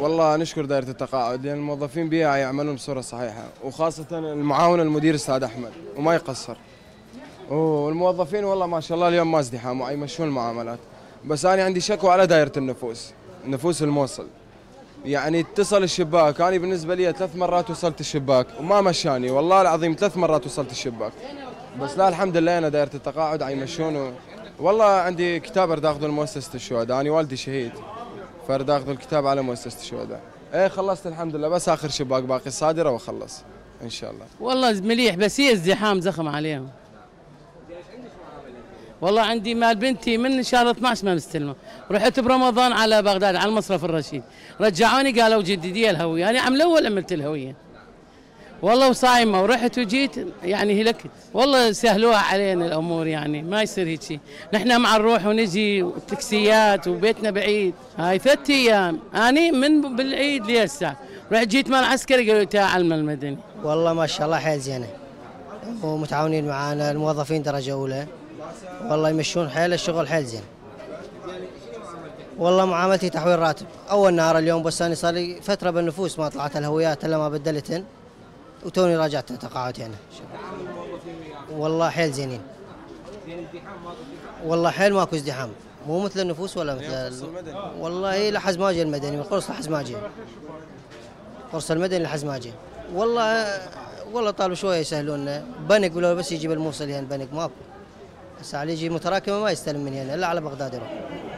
والله نشكر دائرة التقاعد لأن الموظفين بها يعملون بصورة صحيحة، وخاصة المعاون المدير أستاذ أحمد وما يقصر. والموظفين والله ما شاء الله اليوم ما ازدحام ويمشون المعاملات. بس أنا عندي شكوى على دائرة نفوس الموصل. يعني اتصل الشباك، أنا بالنسبة لي 3 مرات وصلت الشباك وما مشاني، والله العظيم 3 مرات وصلت الشباك. بس لا الحمد لله أنا دائرة التقاعد يمشون. والله عندي كتاب أريد أخذه لمؤسسة الشهداء، أنا والدي شهيد فأريد أخذ الكتاب على مؤسسة الشهداء. إيه خلصت الحمد لله، بس آخر شباك باقي صادرة وأخلص إن شاء الله. والله مليح، بس هي ازدحام زخم عليهم. والله عندي مال بنتي من شهر 12 ما مستلمه، رحت برمضان على بغداد على المصرف الرشيد، رجعوني قالوا جددي الهويه، انا عام الاول عملت الهويه. والله وصايمه ورحت وجيت يعني هلكت، والله سهلوها علينا الامور يعني ما يصير هيك شيء، نحن مع نروح ونجي وتاكسيات وبيتنا بعيد، هاي 3 ايام، اني من بالعيد لهسه، رحت جيت مال عسكري قالوا لي تعال على المدني. والله ما شاء الله حيل زينه. ومتعاونين معنا الموظفين درجه اولى. والله يمشون حيل الشغل حيل زين. والله معاملتي تحويل راتب، اول نهار اليوم بس انا صار لي فتره بالنفوس ما طلعت الهويات الا ما بدلتن وتوني راجعت تقاعد هنا. والله حيل زينين. والله حيل ماكو ازدحام، مو مثل النفوس ولا مثل والله لحز ما جاء المدني، من قرص لحز ما جاء. قرص المدني لحز ما جاء. والله طالبوا شويه يسهلون بنك ولا بس يجيب الموصل يعني البنك ماكو. هسه على يجي متراكمه ما يستلم من هنا الا على بغداد يروح.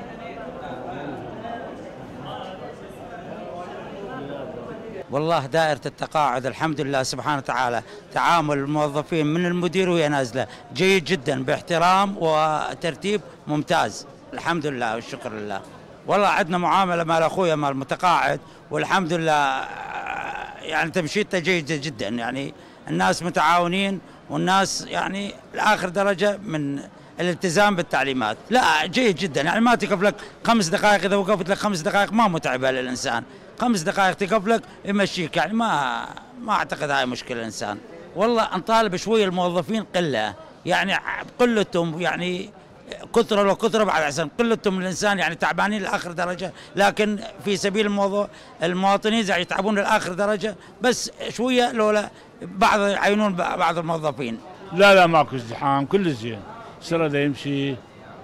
والله دائرة التقاعد الحمد لله سبحانه وتعالى تعامل الموظفين من المدير وهي نازلة جيد جدا باحترام وترتيب ممتاز، الحمد لله والشكر لله. والله عندنا معاملة مال أخويا مال المتقاعد والحمد لله يعني تمشيته جيدة جدا، يعني الناس متعاونين والناس يعني لآخر درجة من الالتزام بالتعليمات. لا جيد جدا، يعني ما تقف لك 5 دقائق، إذا وقفت لك 5 دقائق ما متعبة للإنسان، 5 دقائق تقف لك يمشيك، يعني ما أعتقد هاي مشكلة الإنسان. والله نطالب شوية الموظفين قلة، يعني قلتهم يعني كثرة لو كثرة بعد أحسن، قلتهم الإنسان يعني تعبانين لآخر درجة، لكن في سبيل المواطنين زي يتعبون لآخر درجة، بس شوية لولا بعض يعينون بعض الموظفين. لا ماكو ازدحام، كل زين، السرد يمشي.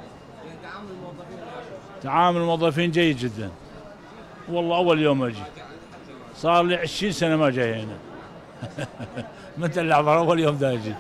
تعامل الموظفين جيد جدا. والله أول يوم أجي صار لي 20 سنة ما جاي هنا. متى اللحظة أول يوم دا أجي.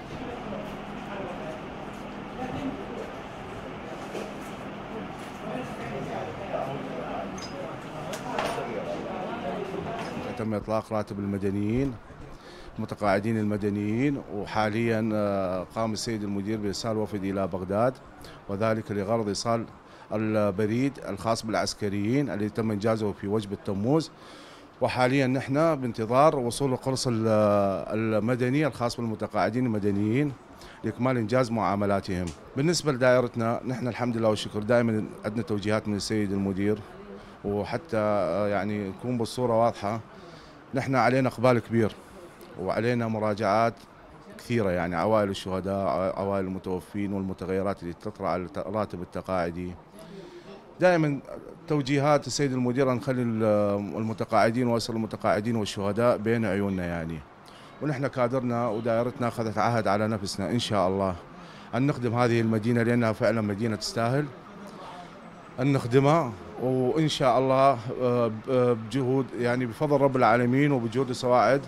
تم إطلاق راتب المدنيين المتقاعدين المدنيين، وحاليا قام السيد المدير بإرسال وفد إلى بغداد، وذلك لغرض إيصال البريد الخاص بالعسكريين الذي تم إنجازه في وجبة تموز. وحاليا نحن بانتظار وصول القرص المدني الخاص بالمتقاعدين المدنيين لإكمال إنجاز معاملاتهم. بالنسبة لدائرتنا نحن الحمد لله والشكر دائما عندنا توجيهات من السيد المدير، وحتى يعني نكون بالصورة واضحة، نحن علينا إقبال كبير وعلينا مراجعات كثيرة، يعني عوائل الشهداء، عوائل المتوفين، والمتغيرات اللي تطرأ على الراتب التقاعدي. دائما توجيهات السيد المدير أن نخلي المتقاعدين وأسر المتقاعدين والشهداء بين عيوننا يعني. ونحن كادرنا ودائرتنا أخذت عهد على نفسنا إن شاء الله أن نخدم هذه المدينة، لأنها فعلا مدينة تستاهل أن نخدمها، وإن شاء الله بجهود يعني بفضل رب العالمين وبجهود السواعد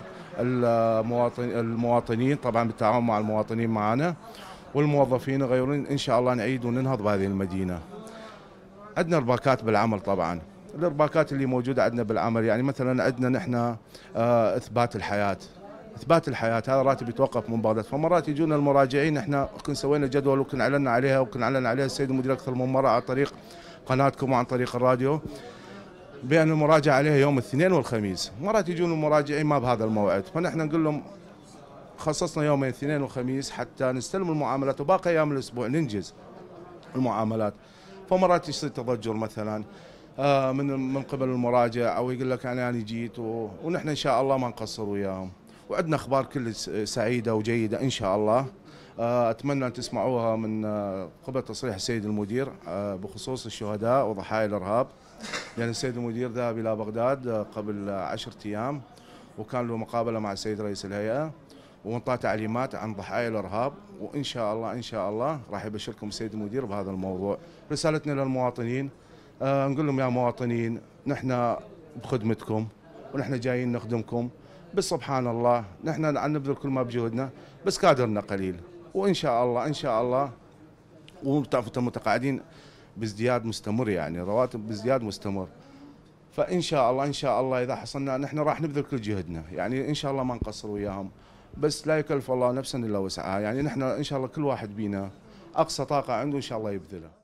المواطنين طبعا بالتعاون مع المواطنين معنا والموظفين غيرون، إن شاء الله نعيد وننهض بهذه المدينة. عندنا إرباكات بالعمل، طبعا الإرباكات اللي موجودة عندنا بالعمل يعني مثلا عندنا نحن إثبات الحياة. إثبات الحياة هذا راتب يتوقف من بغداد، فمرات يجونا المراجعين، احنا كنا سوينا جدول وكنا أعلنا عليها وكنا أعلن عليها السيد المدير أكثر من مرة عن طريق قناتكم وعن طريق الراديو، بأن المراجعة عليها يوم الاثنين والخميس. مرات يجون المراجعين ما بهذا الموعد، فنحن نقول لهم خصصنا يومين الاثنين والخميس حتى نستلم المعاملات وباقي أيام الأسبوع ننجز المعاملات. فمرات يصير تضجر مثلا من قبل المراجع، أو يقول لك أنا جيت ونحن إن شاء الله ما نقصر وياهم. وعندنا أخبار كل سعيدة وجيدة إن شاء الله أتمنى أن تسمعوها من قبل تصريح السيد المدير بخصوص الشهداء وضحايا الإرهاب، لأن السيد المدير ذهب إلى بغداد قبل 10 أيام وكان له مقابلة مع السيد رئيس الهيئة وانطى تعليمات عن ضحايا الإرهاب، وإن شاء الله إن شاء الله راح يبشركم السيد المدير بهذا الموضوع. رسالتنا للمواطنين نقول لهم يا مواطنين نحن بخدمتكم ونحن جايين نخدمكم، بس سبحان الله نحن نبذل كل ما بجهدنا بس كادرنا قليل، وإن شاء الله إن شاء الله ومتقاعدين بازدياد مستمر، يعني رواتب بازدياد مستمر. فإن شاء الله إن شاء الله إذا حصلنا نحن راح نبذل كل جهدنا، يعني إن شاء الله ما نقصر وياهم، بس لا يكلف الله نفسا إلا وسعها، يعني نحن إن شاء الله كل واحد بينا أقصى طاقة عنده إن شاء الله يبذلها.